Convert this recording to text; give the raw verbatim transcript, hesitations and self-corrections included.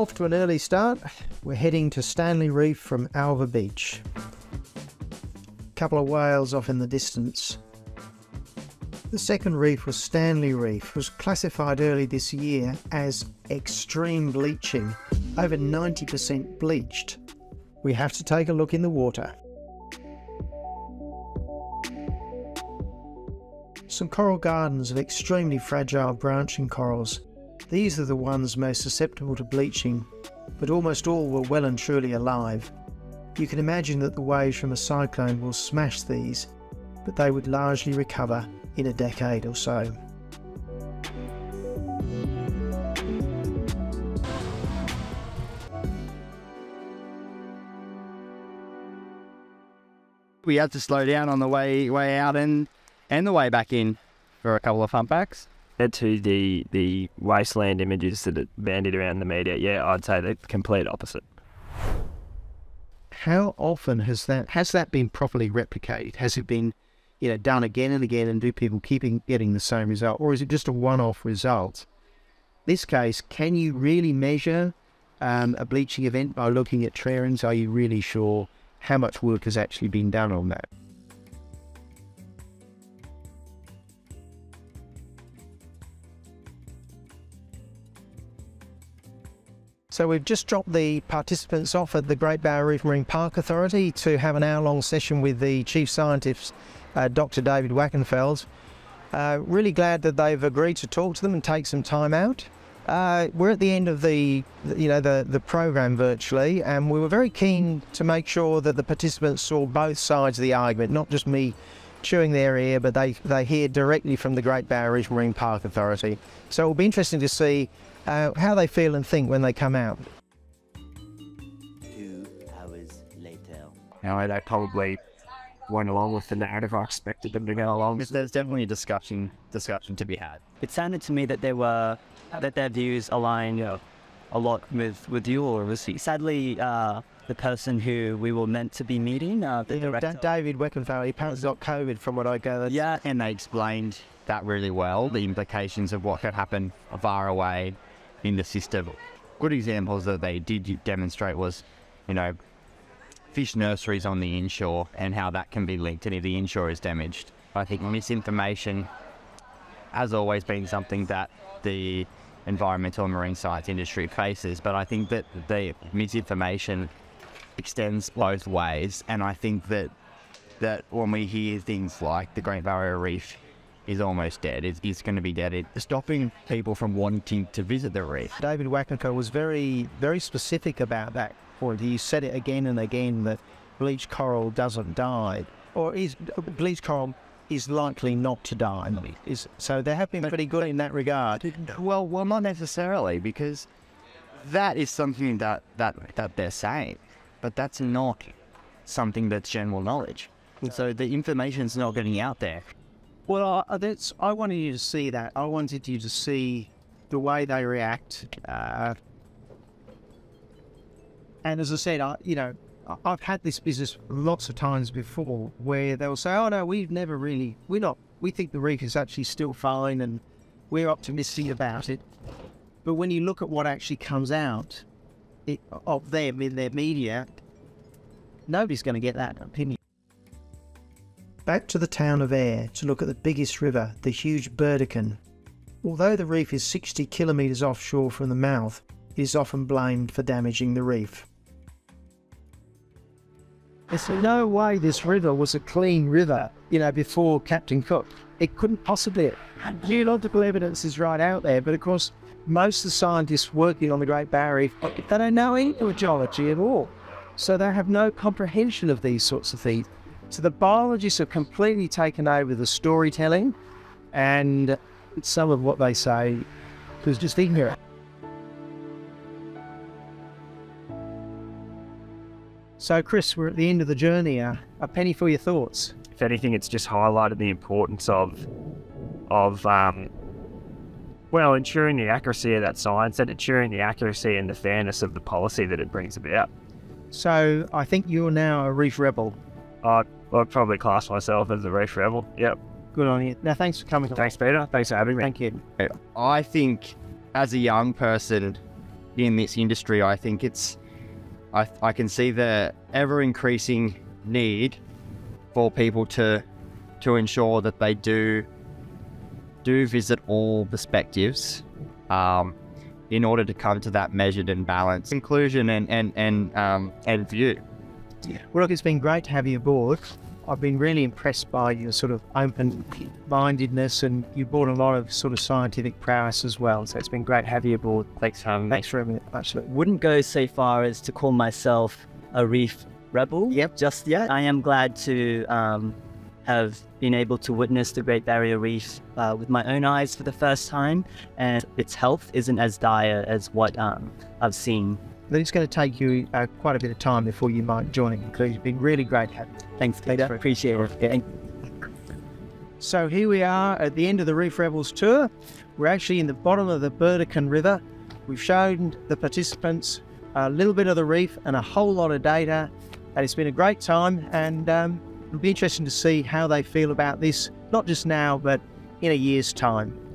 Off to an early start, we're heading to Stanley Reef from Alva Beach. A couple of whales off in the distance. The second reef was Stanley Reef, was classified early this year as extreme bleaching, over ninety percent bleached. We have to take a look in the water. Some coral gardens of extremely fragile branching corals. These are the ones most susceptible to bleaching, but almost all were well and truly alive. You can imagine that the waves from a cyclone will smash these, but they would largely recover in a decade or so. We had to slow down on the way way out and and the way back in for a couple of humpbacks. Compared to the the wasteland images that are bandied around the media, yeah, I'd say the complete opposite. How often has that has that been properly replicated? Has it been, you know, done again and again, and do people keeping getting the same result, or is it just a one-off result? This case, can you really measure um, a bleaching event by looking at trends? Are you really sure how much work has actually been done on that? So we've just dropped the participants off at the Great Barrier Reef Marine Park Authority to have an hour-long session with the Chief Scientist, uh, Doctor David Wackenfeld. Uh, really glad that they've agreed to talk to them and take some time out. Uh, we're at the end of the, you know, the, the program virtually, and we were very keen to make sure that the participants saw both sides of the argument, not just me chewing their ear, but they, they hear directly from the Great Barrier Reef Marine Park Authority. So it'll be interesting to see uh, how they feel and think when they come out. Two hours later. Now, they probably went along with the narrative I expected them to go along. There's definitely a discussion discussion to be had. It sounded to me that there were that their views align, you know, a lot with with yours. Sadly, uh, the person who we were meant to be meeting, uh, the Yeah, director, David Wackenfeld, he apparently got COVID from what I gathered. Yeah, and they explained that really well, the implications of what could happen far away in the system. Good examples that they did demonstrate was, you know, fish nurseries on the inshore and how that can be linked, and if the inshore is damaged. I think misinformation has always been something that the environmental and marine science industry faces, but I think that the misinformation extends both ways, and I think that that when we hear things like the Great Barrier Reef is almost dead, it's, it's going to be dead, it's stopping people from wanting to visit the reef. David Wackenfeld was very, very specific about that point. He said it again and again that bleached coral doesn't die, or is bleached coral is likely not to die. Is, so they have been pretty good in that regard. Well, well, not necessarily, because that is something that, that, that they're saying, but that's not something that's general knowledge. So the information's not getting out there. Well, I, that's, I wanted you to see that. I wanted you to see the way they react. Uh, and as I said, I, you know, I've had this business lots of times before where they'll say, oh no, we've never really, we're not, we think the reef is actually still fine and we're optimistic about it. But when you look at what actually comes out it, of them in their media, nobody's going to get that opinion. Back to the town of Ayr to look at the biggest river, the huge Burdekin. Although the reef is sixty kilometres offshore from the mouth, it is often blamed for damaging the reef. There's no way this river was a clean river, you know, before Captain Cook. It couldn't possibly. Geological evidence is right out there, but of course, most of the scientists working on the Great Barrier Reef, they don't know any geology at all. So they have no comprehension of these sorts of things. So the biologists have completely taken over the storytelling, and some of what they say was just ignorant. So Chris, we're at the end of the journey. Uh, a penny for your thoughts. If anything, it's just highlighted the importance of, of um, well, ensuring the accuracy of that science and ensuring the accuracy and the fairness of the policy that it brings about. So I think you're now a reef rebel. I'd, I'd probably class myself as a reef rebel, yep. Good on you. Now, thanks for coming. Thanks, Peter. Thanks for having me. Thank you. I think as a young person in this industry, I think it's, I, I can see the ever increasing need for people to, to ensure that they do, do visit all perspectives, um, in order to come to that measured and balanced conclusion and, and, and, um, and view. Well, look, it's been great to have you aboard. I've been really impressed by your sort of open-mindedness, and you brought a lot of sort of scientific prowess as well. So it's been great to have you aboard. Thanks for having me. Thanks very much. Wouldn't go so far as to call myself a reef rebel Yep. just yet. I am glad to um, have been able to witness the Great Barrier Reef uh, with my own eyes for the first time, and its health isn't as dire as what um, I've seen. But it's going to take you uh, quite a bit of time before you might join a conclusion. It's been really great to have you. Thanks, Peter. for- Appreciate it. Thank- So here we are at the end of the Reef Rebels tour. We're actually in the bottom of the Burdekin River. We've shown the participants a little bit of the reef and a whole lot of data, and it's been a great time, and um, it'll be interesting to see how they feel about this, not just now, but in a year's time.